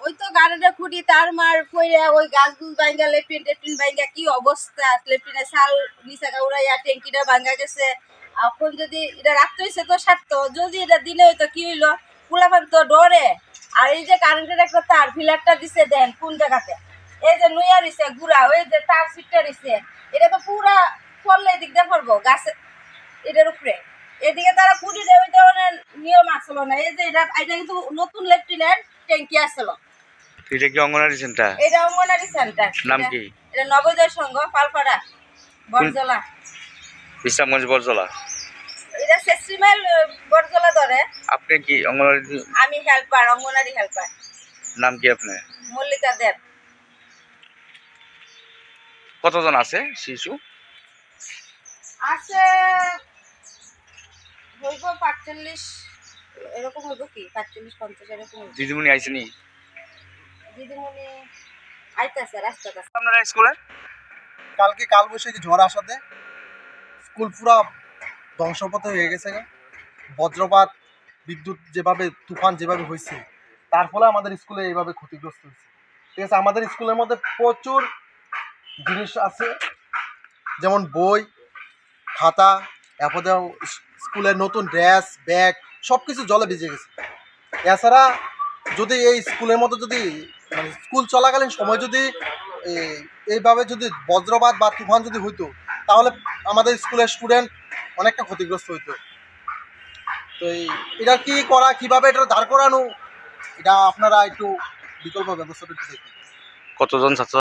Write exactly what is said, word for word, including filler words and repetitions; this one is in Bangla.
ওই তো গাড়িটা খুঁটি তার মার পইরা ওই গাছগুলো ভাঙ্গা লেপিন টেপিন ভাঙ্গা কি অবস্থা লেপিনের চাল নিচা উড়াইয়া ট্যাঙ্কিটা ভাঙ্গা গেছে এখন যদি এটা রাখতে হয়েছে তো সারত যদি এটা দিনে হইতো কি হইলো পোলাপান তো ডরে আর এই যে কারেন্টের একটা তার ফিলারটা দিছে দেন কোন জায়গাতে এই যে নুইয়া দিছে গুড়া ওই যে তার সিটটা দিছে এটা তো পুরা ফললে দিক দিয়ে পড়বো গাছে এটার উপরে এদিকে তারা খুঁটি দেবে ধরনের নিয়ম আসলো না এই যে এটা এটা কিন্তু নতুন লেফটিনের ট্যাঙ্কি আসলো এটা কি অঙ্গনারী সেন্টার? এটা অঙ্গনারী সেন্টার। নাম কি? এটা নবোদয় সংঘ পালপাড়া বরজলা ইসলামগঞ্জ বরজলা। এটা সেসিমেল বরজলা ধরে। আপনি কি অঙ্গনারী? আমি হেল্পার অঙ্গনারী হেল্পার। নাম কি আপনার? মল্লিকা দেব। কতজন আছে শিশু? আছে হইব পাঁচচল্লিশ এরকম হইব কি পাঁচচল্লিশ পঞ্চাশ এরকম। দিদিমণি আইসেনি? দিদিমণি আইতাছে রাস্তাতে। আপনারা স্কুলে কালকে কালবৈশাখী ঝড় আসাতে স্কুল পুরা ধ্বংসপথে হয়ে গেছে। বজ্রপাত বিদ্যুৎ যেভাবে তুফান যেভাবে হয়েছে তার ফলে আমাদের স্কুলে এইভাবে ক্ষতিগ্রস্ত হয়েছে। ঠিক আছে, আমাদের স্কুলের মধ্যে প্রচুর জিনিস আছে যেমন বই খাতা এরপর স্কুলের নতুন ড্রেস ব্যাগ সব কিছু জলে ভিজে গেছে। এছাড়া যদি এই স্কুলের মধ্যে যদি মানে স্কুল চলাকালীন সময় যদি এইভাবে যদি বজ্রপাত বা তুফান যদি হইতো তাহলে আমাদের স্কুলের স্টুডেন্ট অনেকটা ক্ষতিগ্রস্ত হইতো। তো এই এটা কি করা কিভাবে এটা দাঁড় করানো এটা আপনারা একটু বিকল্প ব্যবস্থা দেখুন। কতজন ছাত্র